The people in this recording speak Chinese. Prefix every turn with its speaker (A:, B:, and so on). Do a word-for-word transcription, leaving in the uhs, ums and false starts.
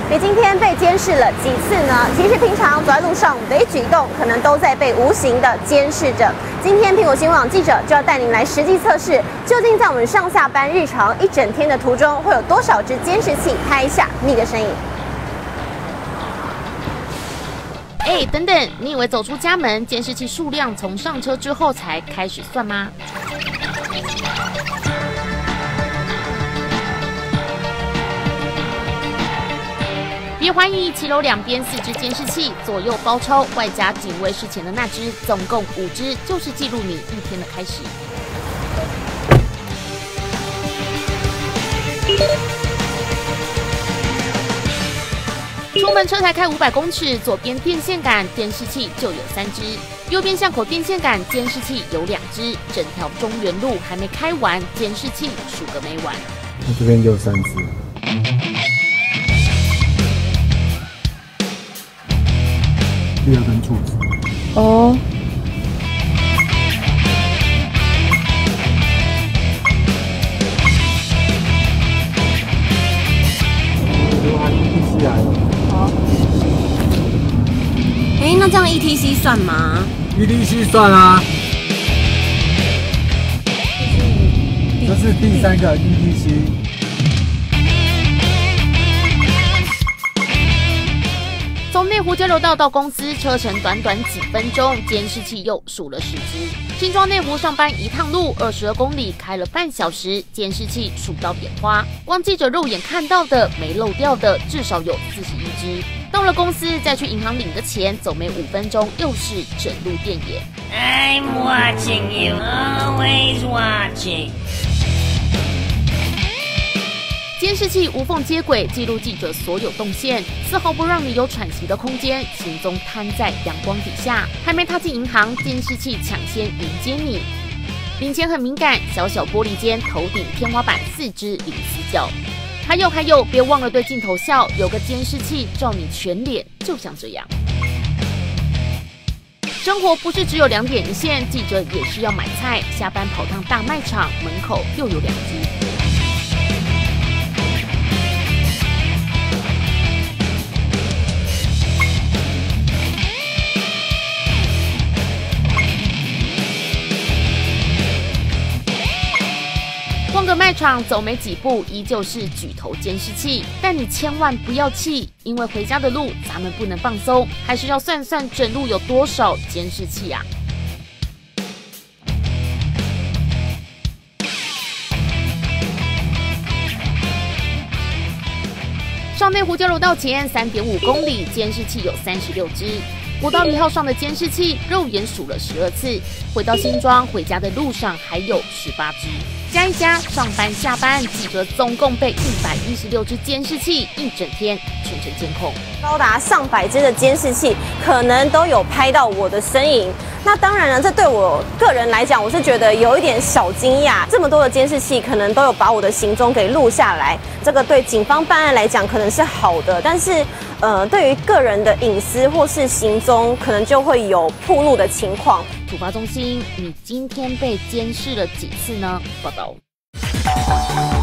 A: 你今天被监视了几次呢？其实平常走在路上，我们的一举一动可能都在被无形的监视着。今天苹果新闻网记者就要带您来实际测试，究竟在我们上下班日常一整天的途中，会有多少只监视器拍下你的身影？
B: 哎，等等，你以为走出家门，监视器数量从上车之后才开始算吗？别怀疑，骑楼两边四只监视器，左右包抄，外加警卫室前的那只，总共五只，就是记录你一天的开始。出门车才开五百公尺，左边电线杆监视器就有三只，右边巷口电线杆监视器有两只，整条中原路还没开完，监视器数个没完。
C: 那这边就有三只。第二根柱子。哦。如果还 E T C 来了。好。
A: 哎，那这样 E T C 算吗
C: ？E T C 算啊。这是第三个 E T C。
B: 从内湖交流道到公司，车程短短几分钟，监视器又数了十只。新庄内湖上班一趟路，二十二公里，开了半小时，监视器数到眼花。光记者肉眼看到的，没漏掉的，至少有四十一只。到了公司，再去银行领个钱，走没五分钟，又是整路电眼。I'm watching you, always watching。监视器无缝接轨，记录记者所有动线，丝毫不让你有喘息的空间。行踪摊在阳光底下，还没踏进银行，监视器抢先迎接你。领钱很敏感，小小玻璃间，头顶天花板四只银丝脚。还有还有，别忘了对镜头笑，有个监视器照你全脸，就像这样。生活不是只有两点一线，记者也是要买菜，下班跑趟大卖场，门口又有两只。逛个卖场，走没几步，依旧是举头监视器。但你千万不要气，因为回家的路咱们不能放松，还是要算算整路有多少监视器啊！上内湖交流道前三点五公里，监视器有三十六只。国道一号上的监视器，肉眼数了十二次。回到新庄回家的路上还有十八只。加一加，上班下班，记者总共被一百一十六只监视器一整天全程监控，
A: 高达上百只的监视器，可能都有拍到我的身影。那当然了，这对我个人来讲，我是觉得有一点小惊讶。这么多的监视器，可能都有把我的行踪给录下来，这个对警方办案来讲可能是好的，但是，呃，对于个人的隐私或是行踪，可能就会有暴露的情况。
B: 突发中心，你今天被监视了几次呢？报道。